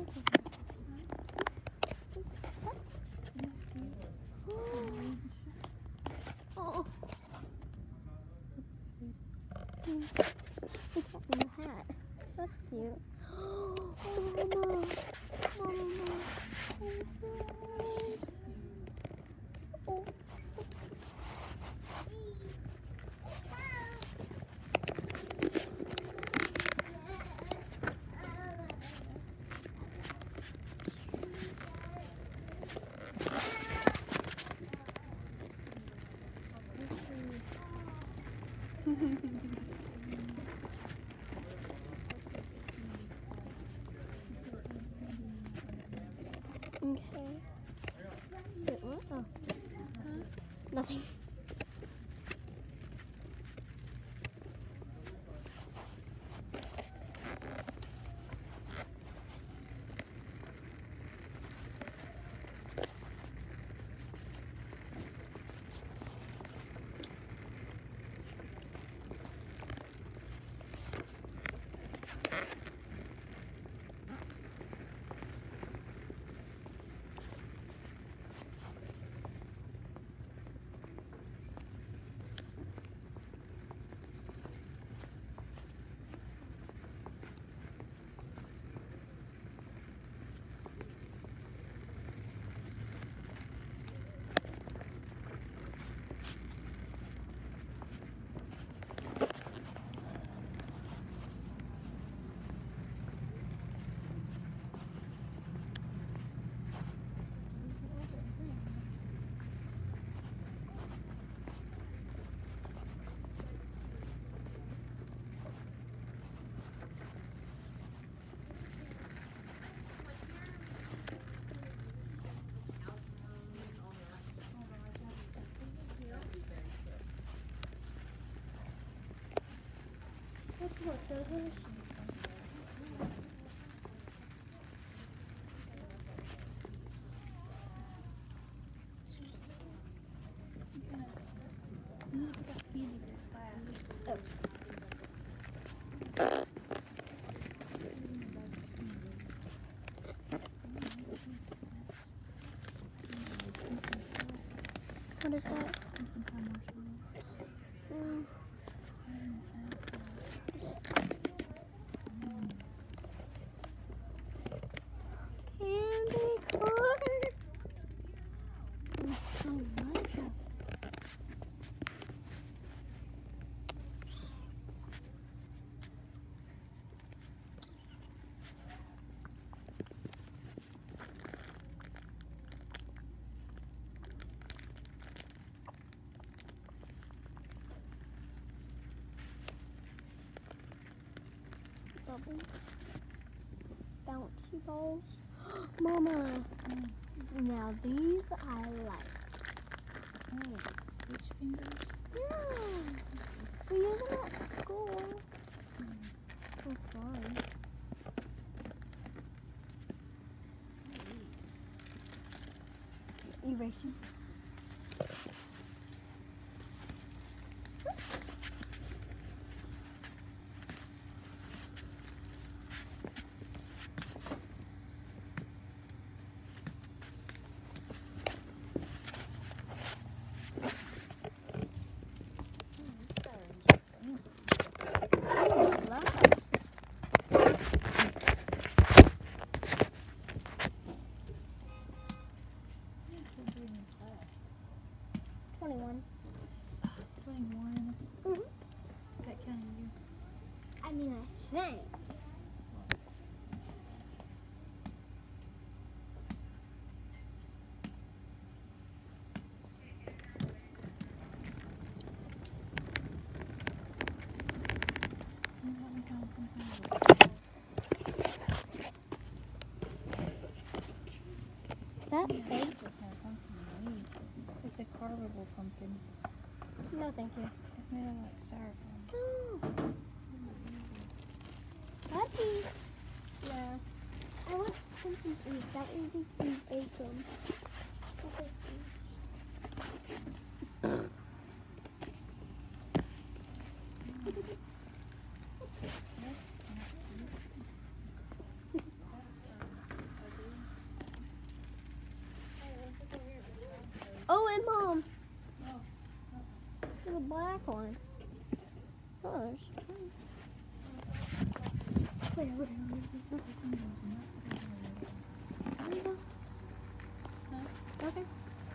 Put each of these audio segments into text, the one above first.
Oh. Look at the hat. That's cute. Oh, Mama. Mama. Oh. Okay. Wait, what? Oh. Nothing. What is that? Candy corn. Oh my God. Bubble. Bouncy balls. Mama. Now these I like. Oh, which fingers? Yeah. We use them at school. For fun. Erasing. I mean, I think. Is that fake? It's a carvable pumpkin. No, thank you. It's made of like styrofoam. Oh. Happy. Yeah. I want something sweet. That would be some bacon. What is black one. Oh, there's two. Wait. Okay.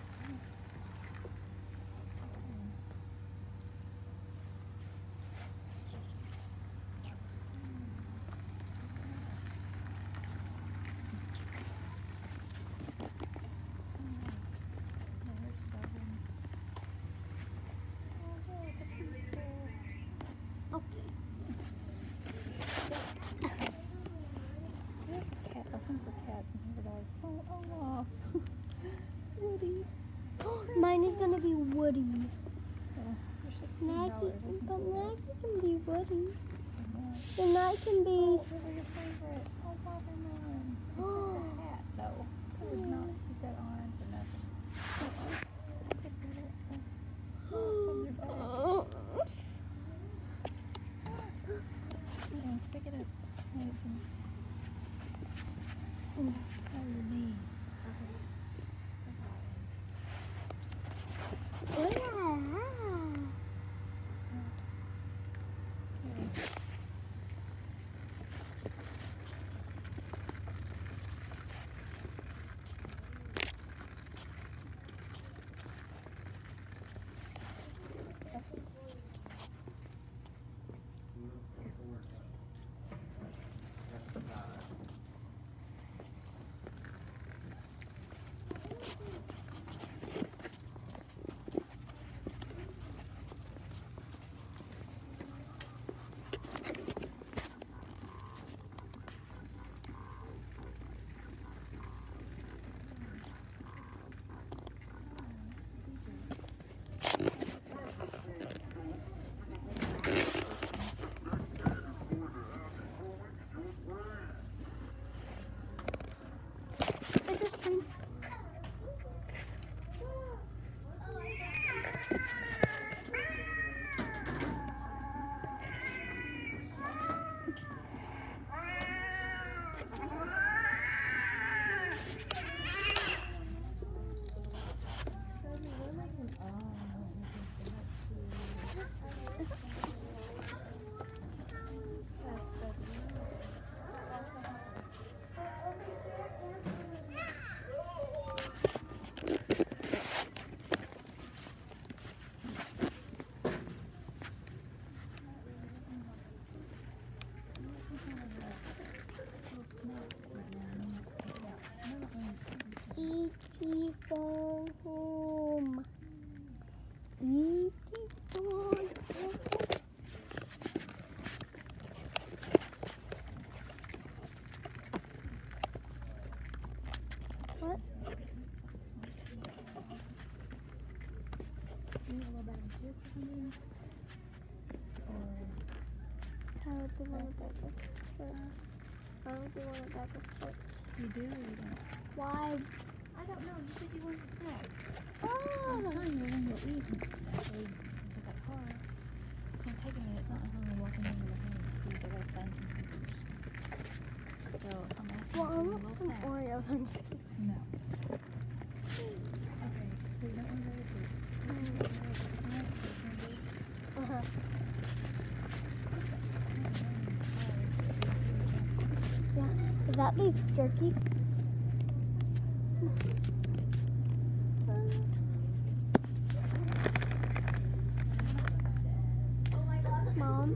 Some for cats and some for dogs. Oh, Woody. Mine is gonna be Woody. Yeah, they're $16. But Maggie can be Woody. So Then I can be. oh, they're your favorite. Oh, Watermelon. It's just a hat, though. I would not keep that on for nothing. I could put it from your bag. Yeah, pick it up. Hand it to me. Oh, your knee. E.T. phone home. E.T. phone home. What? How would you want a bag of chips? Why would you want a bag of chips? You do or you don't? Why? I don't know. You said you wanted a snack. Oh! I'm telling you, when you'll eat actually with that car. It's gonna take a minute. It's not like I'm gonna walk in over the hand because I gotta sign some papers. So I'm asking Well, I you a want little some snack. Oreos. I'm just kidding. No. Okay, so you don't want to go to food. Uh-huh. Yeah. Is that beef jerky? Mom?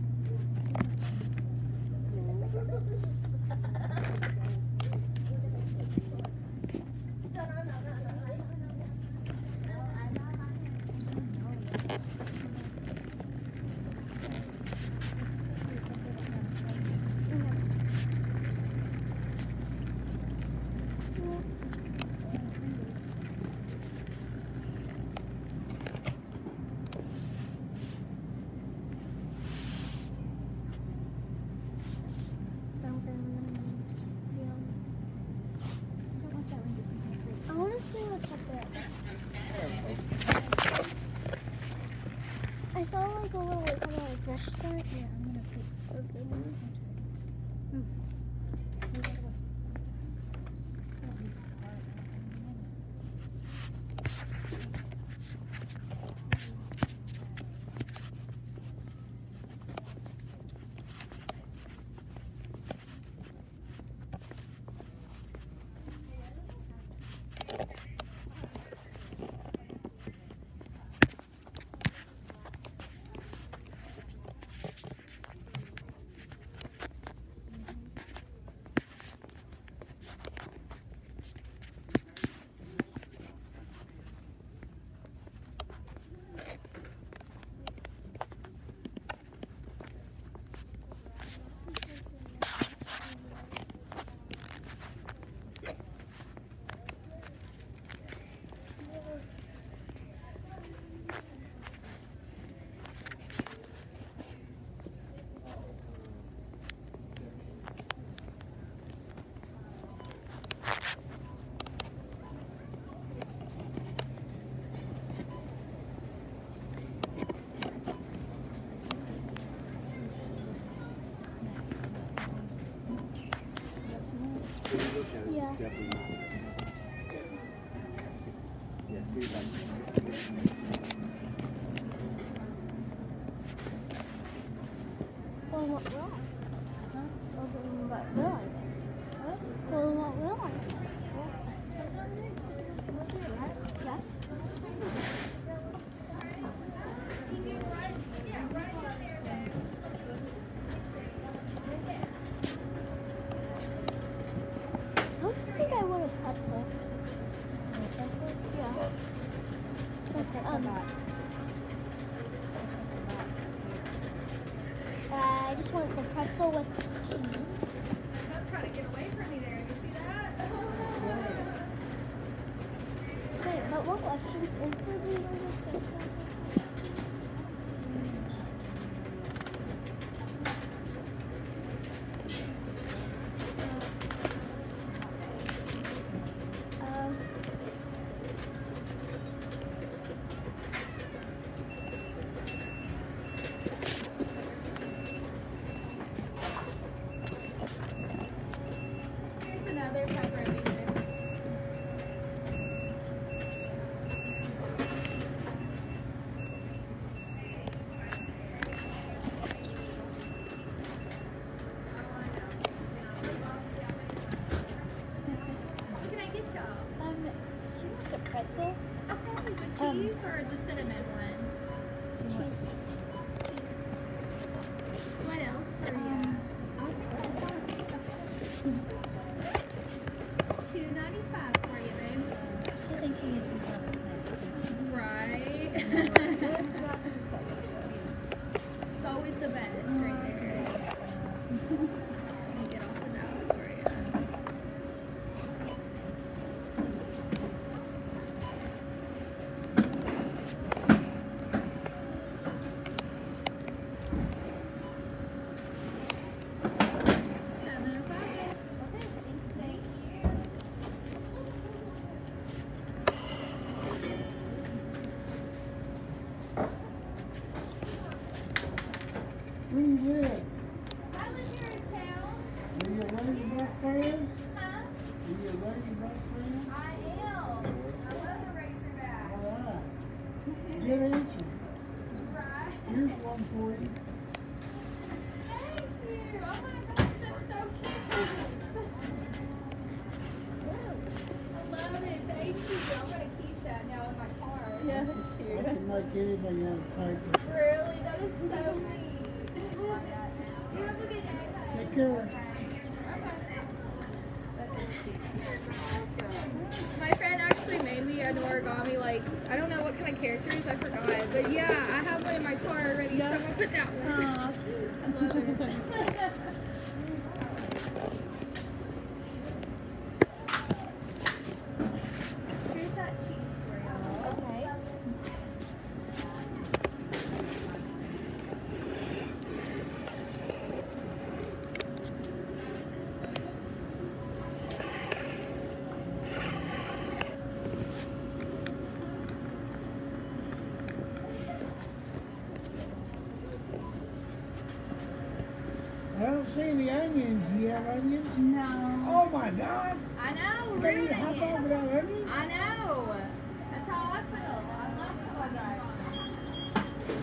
I want to see what's up there. I saw like a little restaurant. Yeah, I'm gonna put When you look at it, Yeah. it's definitely not. Yeah, see like. Well, what will I? Huh? Well, what will I? What? Well, what will I? Sometimes we'll do it, right? Yeah. Don't you think I want a pretzel? Yeah. Okay, I just want the pretzel with cheese. Don't try to get away from me there. You see that? Wait, but what question is the Here's another pepperoni dip. What can I get y'all? she wants a pretzel. Okay, the cheese or the cinnamon one? cheese? What else for you? $2.95 for you, babe. She thinks she needs some kind of snack. Right. It's always the best right there. Let me get off the ballot for you. $7.05. Thank you. Where you live? I live here in town. Are you a Razorback fan? Huh? Are you a Razorback fan? I am. I love the Razorback. All right. Good answer. Right. Here's one for you. Thank you. Oh my gosh, that's so cute. I love it. Thank you. I'm going to keep that now in my car. Yeah, that's I cute. can make anything out of paper. Really? That is so neat. You have a good day, honey. Take care. My friend actually made me an origami, like, I don't know what kind of characters, I forgot. But yeah, I have one in my car already, so I'm going to put that one. Aw. I love it. Here's that cheese for you. Okay. I don't see any onions. Do you have onions? No. Oh my God! I know, Can you ruining hot dog it. without onions? I know. That's how I feel. I love hot dogs.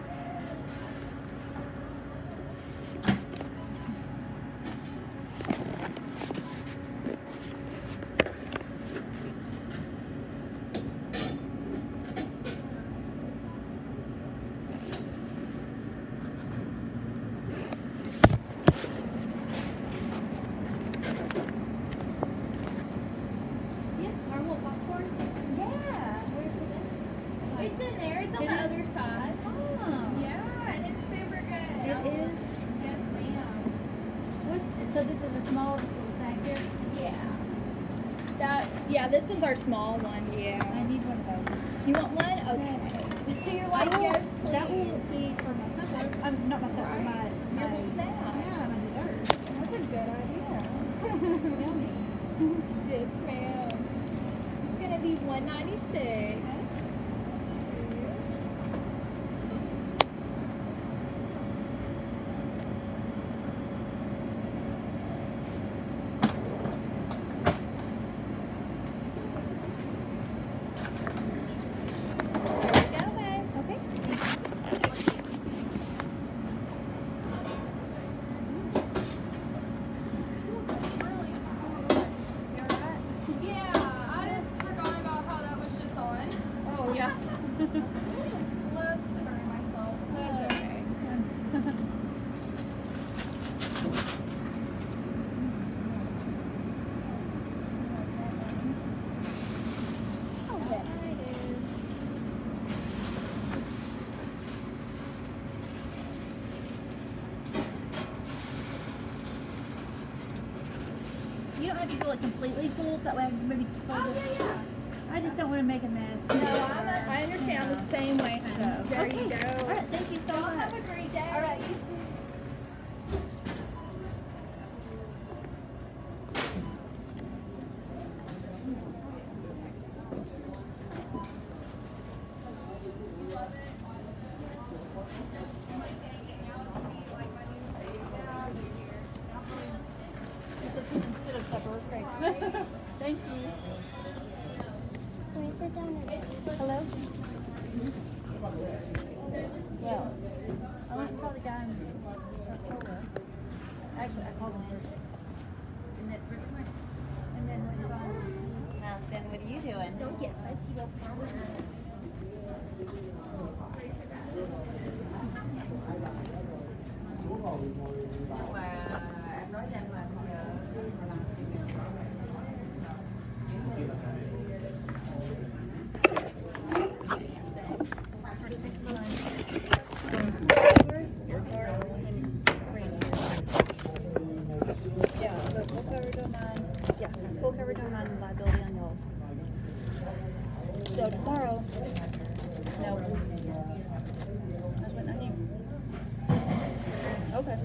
Do you have caramel popcorn? Yeah. Where's it at? It's in there. It's on It the is? other side. Oh. Yeah, and it's super good. It is? Yes, ma'am. So this is a small little sack here? Yeah. Yeah, this one's our small one, yeah. I need one of those. You want one? Okay. You're like, I will- yes, please. That will be for my supper. Not my supper, Right. my Your little snack. Yeah, my dessert. That's a good idea. Yummy. Yes, ma'am. It's gonna be $1.96. You don't have to do it completely full, that way I can maybe just fold it. I just don't want to make a mess. No, I understand the same way, honey. So, There okay. you go. All right, thank you so Y'all much. have a great day. All right, you instead of supper, okay. Thank you. Where's the donut? Hello? Well, I went and saw the guy in October. Actually, I called him first. And then went and saw him. Well, then what are you doing? Don't get fussy with Mama. Yeah, but full coverage on mine. Yeah, full coverage on mine and liability on yours. So tomorrow, no. That's what I need. Okay.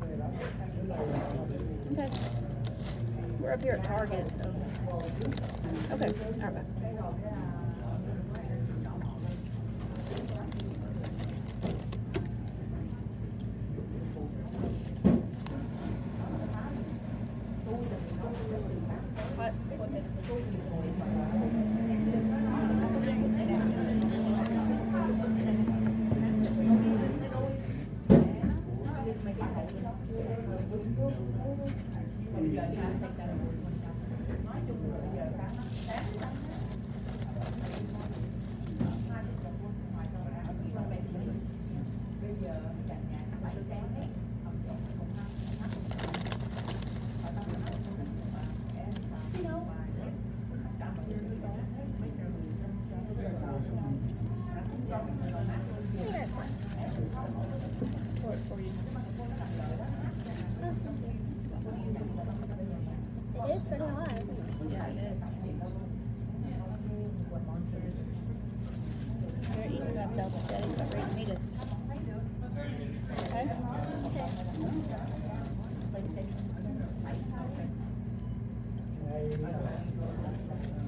Okay. We're up here at Target, so. Okay, alright, bye. It is pretty hot, isn't it? Yeah, it is. They're eating that stuff, but Daddy's about ready to meet us. Okay? Hey,